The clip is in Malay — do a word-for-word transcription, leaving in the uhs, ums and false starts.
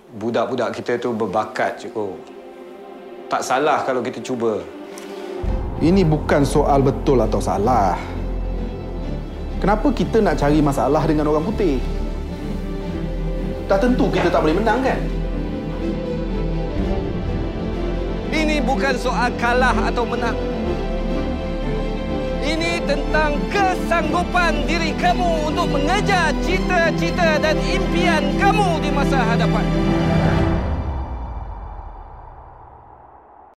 budak-budak kita tu berbakat, cikgu. Tak salah kalau kita cuba. Ini bukan soal betul atau salah. Kenapa kita nak cari masalah dengan orang putih? Dah tentu kita tak boleh menang, kan? Ini bukan soal kalah atau menang. Ini tentang kesanggupan diri kamu untuk mengejar cita-cita dan impian kamu di masa hadapan.